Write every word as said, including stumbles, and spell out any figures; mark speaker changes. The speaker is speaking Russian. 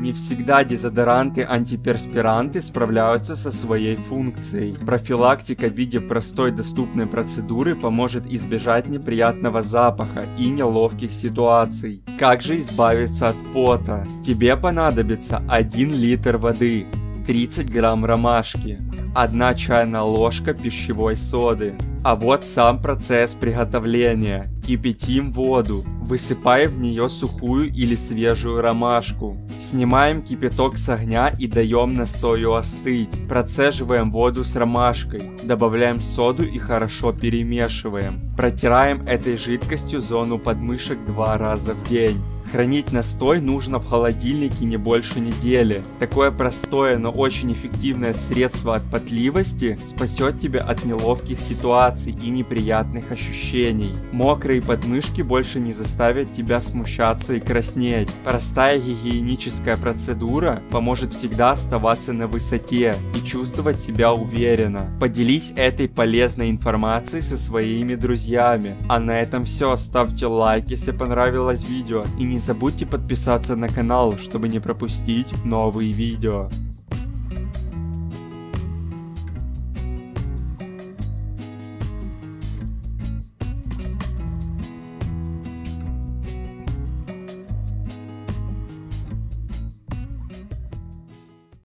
Speaker 1: Не всегда дезодоранты-антиперспиранты справляются со своей функцией. Профилактика в виде простой доступной процедуры поможет избежать неприятного запаха и неловких ситуаций. Как же избавиться от пота? Тебе понадобится один литр воды, тридцать грамм ромашки, одна чайная ложка пищевой соды. А вот сам процесс приготовления. Кипятим воду, высыпаем в нее сухую или свежую ромашку. Снимаем кипяток с огня и даем настою остыть. Процеживаем воду с ромашкой, добавляем соду и хорошо перемешиваем. Протираем этой жидкостью зону подмышек два раза в день. Хранить настой нужно в холодильнике не больше недели. Такое простое, но очень эффективное средство от потливости спасет тебя от неловких ситуаций и неприятных ощущений. Мокрые подмышки больше не заставят тебя смущаться и краснеть. Простая гигиеническая процедура поможет всегда оставаться на высоте и чувствовать себя уверенно. Поделись этой полезной информацией со своими друзьями. А на этом все. Ставьте лайк, если понравилось видео, и не Не забудьте подписаться на канал, чтобы не пропустить новые видео.